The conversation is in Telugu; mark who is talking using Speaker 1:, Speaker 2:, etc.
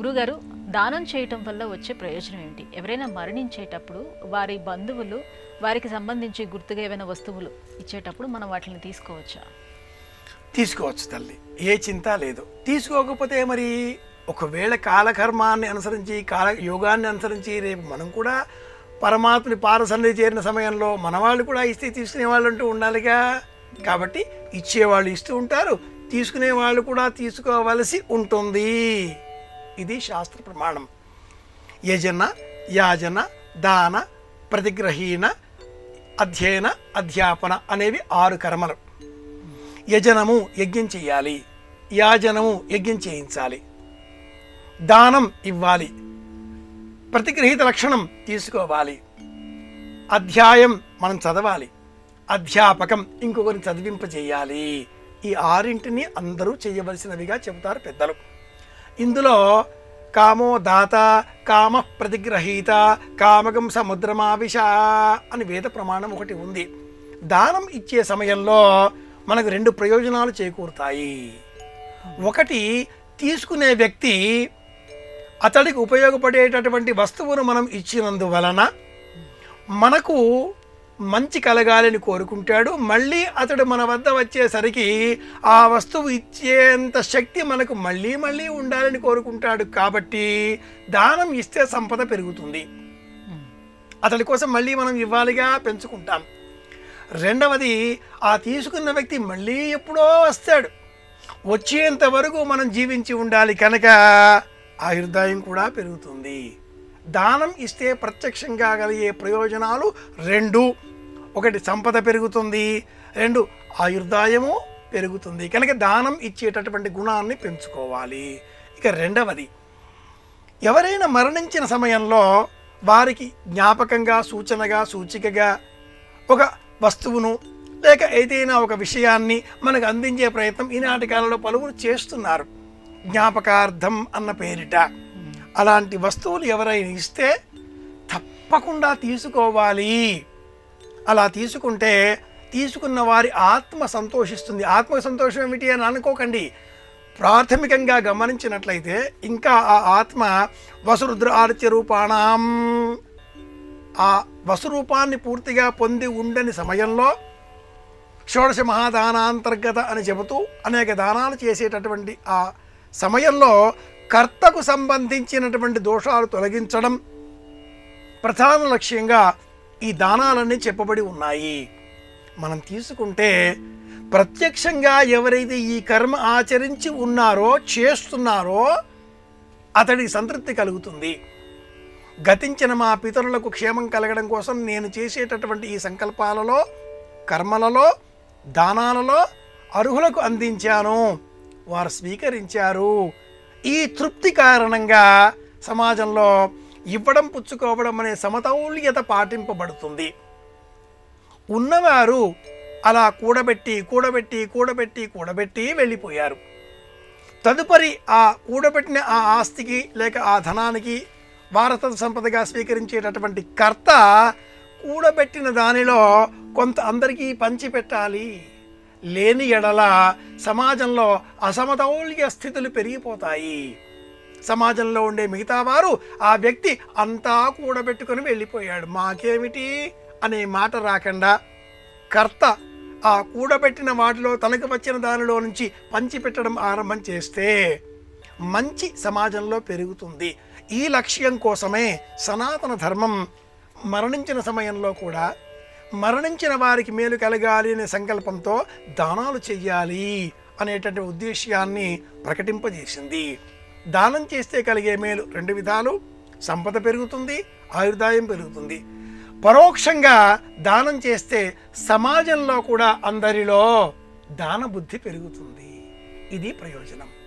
Speaker 1: గురుగారు, దానం చేయటం వల్ల వచ్చే ప్రయోజనం ఏంటి? ఎవరైనా మరణించేటప్పుడు వారి బంధువులు వారికి సంబంధించి గుర్తుగా ఏవైనా వస్తువులు ఇచ్చేటప్పుడు మనం వాటిని తీసుకోవచ్చా?
Speaker 2: తీసుకోవచ్చు తల్లి, ఏ చింత లేదు. తీసుకోకపోతే మరి ఒకవేళ కాలకర్మాన్ని అనుసరించి యోగాన్ని అనుసరించి రేపు మనం కూడా పరమాత్మని పారసన్నిధి చేరిన సమయంలో మన వాళ్ళు కూడా ఇస్తే తీసుకునే వాళ్ళు అంటూ ఉండాలిగా. కాబట్టి ఇచ్చేవాళ్ళు ఇస్తూ ఉంటారు, తీసుకునే వాళ్ళు కూడా తీసుకోవలసి ఉంటుంది. ఇది శాస్త్ర ప్రమాణం. యజన, యాజన, దాన, ప్రతిగ్రహీణ, అధ్యయన, అధ్యాపన అనేవి 6 కర్మలు. యజనము యజ్ఞం చేయాలి, యాజనము యజ్ఞం చేయించాలి, దానం ఇవ్వాలి, ప్రతిగ్రహీత లక్షణం తీసుకోవాలి, అధ్యాయం మనం చదవాలి, అధ్యాపకం ఇంకొకరిని చదివింపజేయాలి. ఈ 6 అందరూ చేయవలసినవిగా చెబుతారు పెద్దలు. ఇందులో కామో దాత, కామ ప్రతిగ్రహీత, కామకం సముద్రమావిష అని వేద ప్రమాణం ఒకటి ఉంది. దానం ఇచ్చే సమయంలో మనకు 2 ప్రయోజనాలు చేకూరుతాయి. ఒకటి, తీసుకునే వ్యక్తి అతడికి ఉపయోగపడేటటువంటి వస్తువును మనం ఇచ్చినందువలన మనకు మంచి కలగాలని కోరుకుంటాడు. మళ్ళీ అతడు మన వద్ద వచ్చేసరికి ఆ వస్తువు ఇచ్చేంత శక్తి మనకు మళ్ళీ మళ్ళీ ఉండాలని కోరుకుంటాడు. కాబట్టి దానం ఇస్తే సంపద పెరుగుతుంది. అతడి కోసం మళ్ళీ మనం ఇవ్వాలిగా, పెంచుకుంటాం. రెండవది, ఆ తీసుకున్న వ్యక్తి మళ్ళీ ఎప్పుడో వస్తాడు, వచ్చేంత వరకు మనం జీవించి ఉండాలి కనుక ఆయుర్దాయం కూడా పెరుగుతుంది. దానం ఇస్తే ప్రత్యక్షంగా కలిగే ప్రయోజనాలు 2. ఒకటి, సంపద పెరుగుతుంది, 2 ఆయుర్దాయము పెరుగుతుంది. కనుక దానం ఇచ్చేటటువంటి గుణాన్ని పెంచుకోవాలి. ఇక రెండవది, ఎవరైనా మరణించిన సమయంలో వారికి జ్ఞాపకంగా, సూచనగా, సూచికగా ఒక వస్తువును లేక ఏదైనా ఒక విషయాన్ని మనకు అందించే ప్రయత్నం ఈనాటి కాలంలో పలువురు చేస్తున్నారు, జ్ఞాపకార్థం అన్న పేరిట. అలాంటి వస్తువులు ఎవరైనా ఇస్తే తప్పకుండా తీసుకోవాలి. అలా తీసుకుంటే తీసుకున్న వారి ఆత్మ సంతోషిస్తుంది. ఆత్మ సంతోషం ఏమిటి అని అనుకోకండి. ప్రాథమికంగా గమనించినట్లయితే ఇంకా ఆ ఆత్మ వసురుద్ర ఆర్చ్య రూపాణం, ఆ వసురూపాన్ని పూర్తిగా పొంది ఉండని సమయంలో షోడశ మహాదానాంతర్గత అని చెబుతూ అనేక దానాలు చేసేటటువంటి ఆ సమయంలో కర్తకు సంబంధించినటువంటి దోషాలు తొలగించడం ప్రధాన లక్ష్యంగా ఈ దానాలన్నీ చెప్పబడి ఉన్నాయి. మనం తీసుకుంటే ప్రత్యక్షంగా ఎవరైతే ఈ కర్మ ఆచరించి ఉన్నారో, చేస్తున్నారో అతడికి సంతృప్తి కలుగుతుంది. గతించిన మా పితరులకు క్షేమం కలగడం కోసం నేను చేసేటటువంటి ఈ సంకల్పాలలో, కర్మలలో, దానాలలో అర్హులకు అందించాను, వారు స్వీకరించారు. ఈ తృప్తి కారణంగా సమాజంలో ఇవ్వడం పుచ్చుకోవడం అనే సమతౌల్యత పాటింపబడుతుంది. ఉన్నవారు అలా కూడబెట్టి కూడబెట్టి కూడబెట్టి కూడబెట్టి వెళ్ళిపోయారు. తదుపరి ఆ కూడబెట్టిన ఆ ఆస్తికి లేక ఆ ధనానికి వారసత్వ సంపదగా స్వీకరించేటటువంటి కర్త కూడబెట్టిన దానిలో కొంత అందరికీ పంచిపెట్టాలి. లేని ఎడల సమాజంలో అసమతౌల్య స్థితులు పెరిగిపోతాయి. సమాజంలో ఉండే మిగతా వారు ఆ వ్యక్తి అంతా కూడబెట్టుకొని వెళ్ళిపోయాడు, మాకేమిటి అనే మాట రాకుండా కర్త ఆ కూడబెట్టిన వాటిలో తనకు వచ్చిన దానిలో నుంచి పంచిపెట్టడం ఆరంభం చేస్తే మంచి సమాజంలో పెరుగుతుంది. ఈ లక్ష్యం కోసమే సనాతన ధర్మం మరణించిన సమయంలో కూడా మరణించిన వారికి మేలు కలగాలి అనే సంకల్పంతో దానాలు చెయ్యాలి అనేటువంటి ఉద్దేశ్యాన్ని ప్రకటింపజేసింది. దానం చేస్తే కలిగే మేలు 2 విధాలు. సంపద పెరుగుతుంది, ఆయుర్దాయం పెరుగుతుంది. పరోక్షంగా దానం చేస్తే సమాజంలో కూడా అందరిలో దాన బుద్ధి పెరుగుతుంది. ఇది ప్రయోజనం.